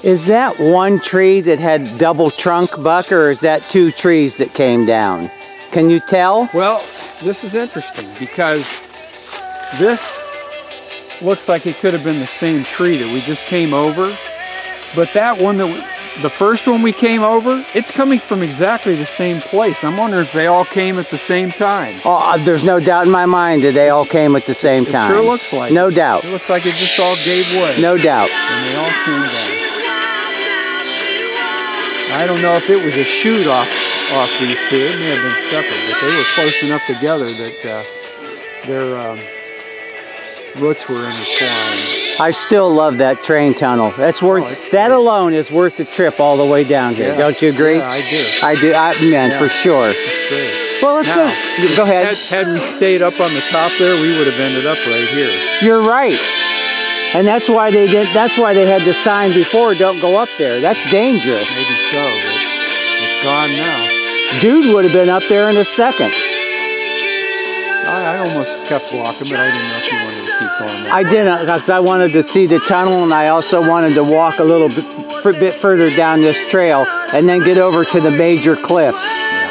Is that one tree that had double trunk, Buck, or is that two trees that came down? Can you tell? Well, this is interesting because this looks like it could have been the same tree that we just came over, but that one the first one we came over, it's coming from exactly the same place. I'm wondering if they all came at the same time. Oh, there's no doubt in my mind that they all came at the same time. It sure looks like no it. doubt. It looks like it just all gave way. No doubt. And they all came down. I don't know if it was a shoot off these two. It may have been separate, but they were close enough together that their roots were intertwined. I still love that train tunnel. That's worth. That alone is worth the trip all the way down here. Yeah. Don't you agree? Yeah, I do. I do. Man, Yeah. for sure. That's great. Well, let's go. Go ahead. Had we stayed up on the top there, we would have ended up right here. You're right. And that's why they did. That's why they had the sign before. Don't go up there. That's dangerous. Maybe so, but it's gone now. Dude would have been up there in a second. I almost kept walking, but I didn't know if you wanted to keep going. I didn't, because I wanted to see the tunnel, and I also wanted to walk a little bit further down this trail and then get over to the major cliffs.